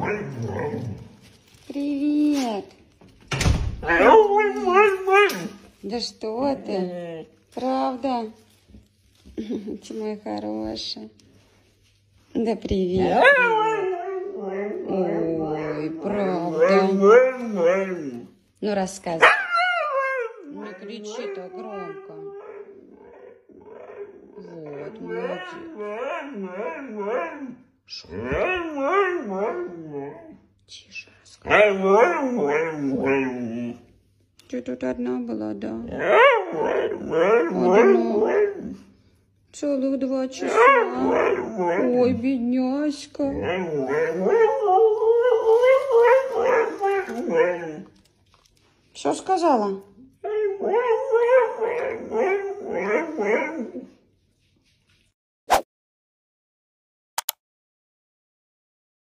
Привет. Да что ты? Правда? Ты мой хороший. Да привет. Ой, правда. Ну рассказывай. Не кричи так громко. Вот, молодец. Шо? Тише рассказывай. Ты тут одна была, да? Одна. Целых 2 часа. Ой, бедняська. Что сказала?